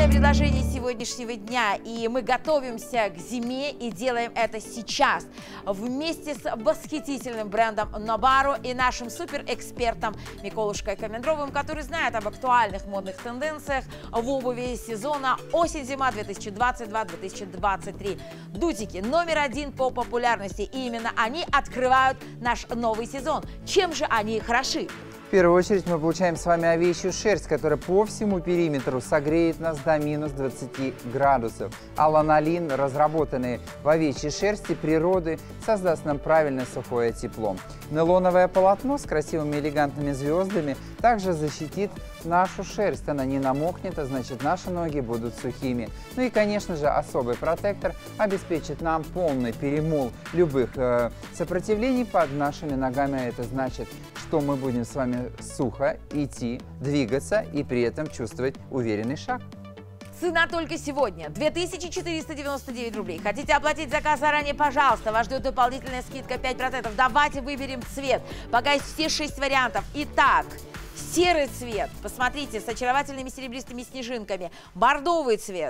главное предложение сегодняшнего дня, и мы готовимся к зиме и делаем это сейчас вместе с восхитительным брендом Nobaro и нашим суперэкспертом Миколушкой Комендровым, который знает об актуальных модных тенденциях в обуви сезона осень-зима 2022-2023. Дутики номер один по популярности, и именно они открывают наш новый сезон. Чем же они хороши? В первую очередь мы получаем с вами овечью шерсть, которая по всему периметру согреет нас до минус 20 градусов. А ланолин, разработанный в овечьей шерсти природы, создаст нам правильное сухое тепло. Нейлоновое полотно с красивыми элегантными звездами также защитит нашу шерсть. Она не намокнет, а значит наши ноги будут сухими. Ну и, конечно же, особый протектор обеспечит нам полный перемол любых сопротивлений под нашими ногами. Это значит, что мы будем с вами сухо идти, двигаться и при этом чувствовать уверенный шаг. Цена только сегодня 2499 рублей. Хотите оплатить заказ заранее? Пожалуйста, вас ждет дополнительная скидка 5%. Давайте выберем цвет. Пока есть все 6 вариантов. Итак, серый цвет, посмотрите, с очаровательными серебристыми снежинками. Бордовый цвет.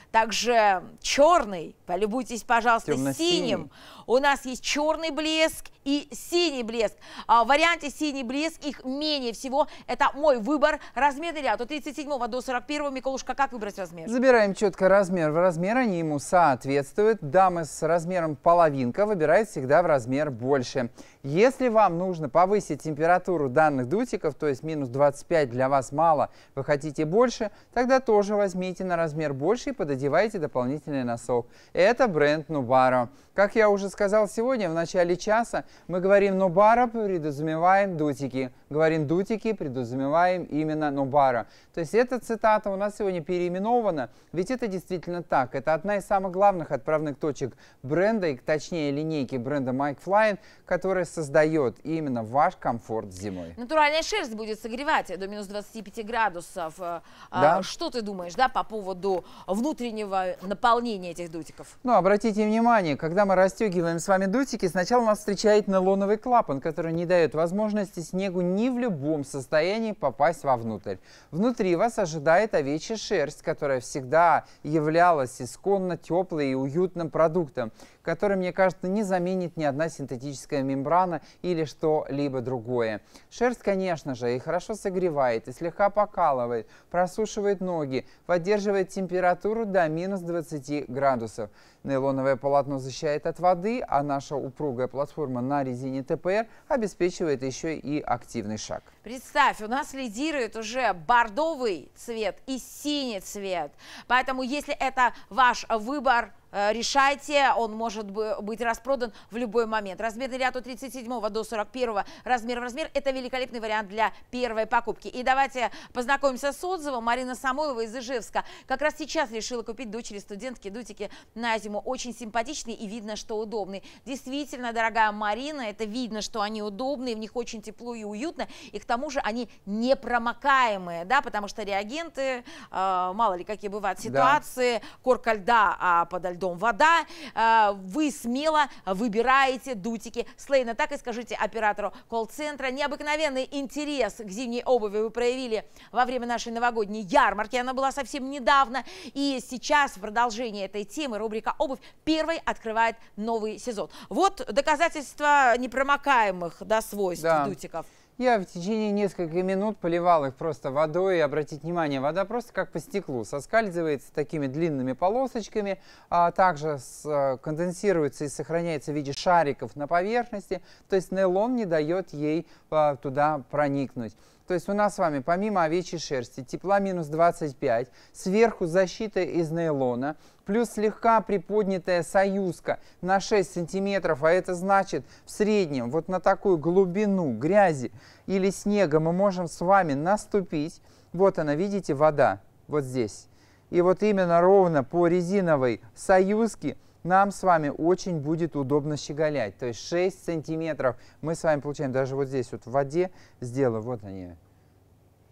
Также черный, полюбуйтесь, пожалуйста, синим. У нас есть черный блеск и синий блеск. В варианте синий блеск их менее всего. Это мой выбор. Размерный ряд от 37 до 41. Миколушка, как выбрать размер? Забираем четко размер. В размер они ему соответствуют. Дамы с размером половинка выбирают всегда в размер больше. Если вам нужно повысить температуру данных дутиков, то есть минус 25 для вас мало, вы хотите больше, тогда тоже возьмите на размер больше и пододевайте дополнительный носок. Это бренд Nobaro. Как я уже сказал сегодня, в начале часа, мы говорим Nobaro, предусматриваем дутики. Говорим дутики, предусматриваем именно Nobaro. То есть эта цитата у нас сегодня переименована, ведь это действительно так. Это одна из самых главных отправных точек бренда, и точнее линейки бренда Mike Flyen, которая создает именно ваш комфорт зимой. Натуральная шерсть будет согревать до минус 25 градусов. Да. Что ты думаешь, да, по поводу внутреннего наполнения этих дутиков? Ну, обратите внимание, когда мы расстегиваем с вами дутики, сначала нас встречает нейлоновый клапан, который не дает возможности снегу ни в любом состоянии попасть вовнутрь. Внутри вас ожидает овечья шерсть, которая всегда являлась исконно теплой и уютным продуктом, который, мне кажется, не заменит ни одна синтетическая мембрана или что-либо другое. Шерсть, конечно же, и хорошо согревает, и слегка покалывает, просушивает ноги, поддерживает температуру до минус 20 градусов. Нейлоновое полотно защищает от воды, а наша упругая платформа на резине ТПР обеспечивает еще и активный шаг. Представь, у нас лидирует уже бордовый цвет и синий цвет. Поэтому, если это ваш выбор, решайте, он может быть распродан в любой момент. Размерный ряд от 37 до 41 размер в размер – это великолепный вариант для первой покупки. И давайте познакомимся с отзывом. Марина Самойлова из Ижевска как раз сейчас решила купить дочери студентки дутики на зиму. Очень симпатичные и видно, что удобные. Действительно, дорогая Марина, это видно, что они удобные, в них очень тепло и уютно. И к тому же они непромокаемые, да, потому что реагенты, мало ли какие бывают ситуации, да. Корка льда, а подо льдом вода, вы смело выбираете дутики Слейна. Так и скажите оператору колл-центра. Необыкновенный интерес к зимней обуви вы проявили во время нашей новогодней ярмарки. Она была совсем недавно. И сейчас в продолжении этой темы рубрика «Обувь» первой открывает новый сезон. Вот доказательства непромокаемых, да, свойств дутиков. Я в течение нескольких минут поливал их просто водой. И обратите внимание, вода просто как по стеклу соскальзывается такими длинными полосочками, а также конденсируется и сохраняется в виде шариков на поверхности. То есть нейлон не дает ей туда проникнуть. То есть у нас с вами помимо овечьей шерсти тепла минус 25, сверху защита из нейлона, плюс слегка приподнятая союзка на 6 сантиметров, а это значит в среднем вот на такую глубину грязи или снега мы можем с вами наступить. Вот она, видите, вода, вот здесь. И вот именно ровно по резиновой союзке нам с вами очень будет удобно щеголять. То есть 6 сантиметров мы с вами получаем даже вот здесь вот в воде. Сделаю, вот они.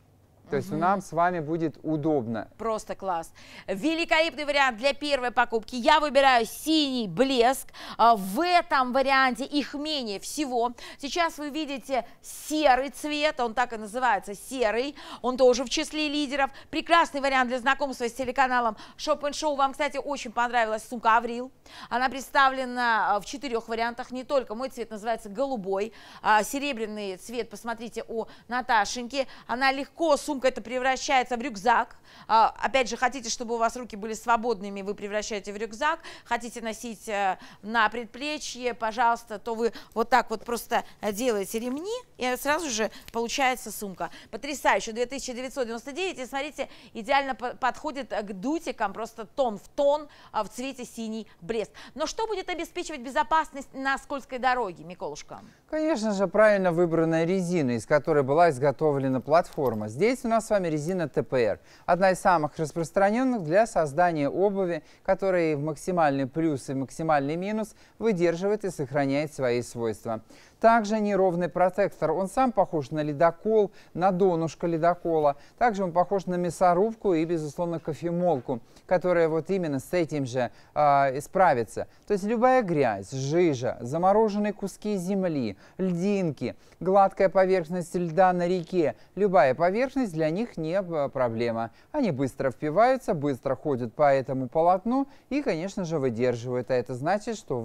То есть нам с вами будет удобно. Просто класс. Великолепный вариант для первой покупки. Я выбираю синий блеск. В этом варианте их менее всего. Сейчас вы видите серый цвет, он так и называется, серый. Он тоже в числе лидеров. Прекрасный вариант для знакомства с телеканалом Shop & Show. Вам, кстати, очень понравилась сумка Аврил. Она представлена в 4 вариантах. Не только мой цвет называется голубой, серебряный цвет, посмотрите, у Наташеньки. Она легко, сумка это превращается в рюкзак. Опять же, хотите, чтобы у вас руки были свободными, вы превращаете в рюкзак. Хотите носить на предплечье, пожалуйста, то вы вот так вот просто делаете ремни, и сразу же получается сумка. Потрясающе, 2999, и смотрите, идеально подходит к дутикам, просто тон в тон в цвете синий блеск. Но что будет обеспечивать безопасность на скользкой дороге, Миколушка? Конечно же, правильно выбранная резина, из которой была изготовлена платформа. Здесь у нас с вами резина ТПР, одна из самых распространенных для создания обуви, которая в максимальный плюс и максимальный минус выдерживает и сохраняет свои свойства. Также неровный протектор, он сам похож на ледокол, на донышко ледокола. Также он похож на мясорубку и, безусловно, кофемолку, которая вот именно с этим же справится. То есть любая грязь, жижа, замороженные куски земли, льдинки, гладкая поверхность льда на реке, любая поверхность для них не проблема. Они быстро впиваются, быстро ходят по этому полотну и, конечно же, выдерживают. А это значит, что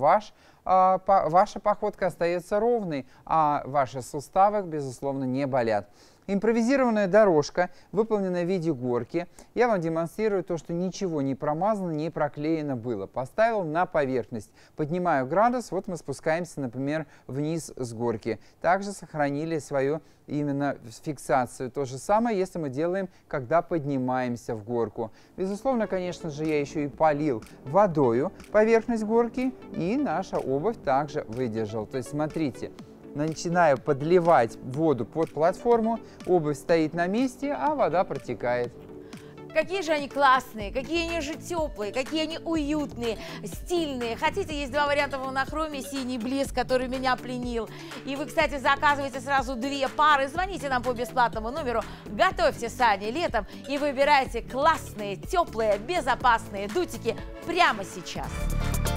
ваша походка остается ровной, а ваши суставы, безусловно, не болят. Импровизированная дорожка, выполненная в виде горки. Я вам демонстрирую то, что ничего не промазано, не проклеено было. Поставил на поверхность. Поднимаю градус, вот мы спускаемся, например, вниз с горки. Также сохранили свою именно фиксацию. То же самое, если мы делаем, когда поднимаемся в горку. Безусловно, конечно же, я еще и полил водою поверхность горки, и наша обувь также выдержала. То есть, смотрите. Начинаю подливать воду под платформу, обувь стоит на месте, а вода протекает. Какие же они классные, какие они же теплые, какие они уютные, стильные. Хотите, есть 2 варианта в монохроме, синий блеск, который меня пленил. И вы, кстати, заказываете сразу 2 пары, звоните нам по бесплатному номеру, готовьте сани летом и выбирайте классные, теплые, безопасные дутики прямо сейчас.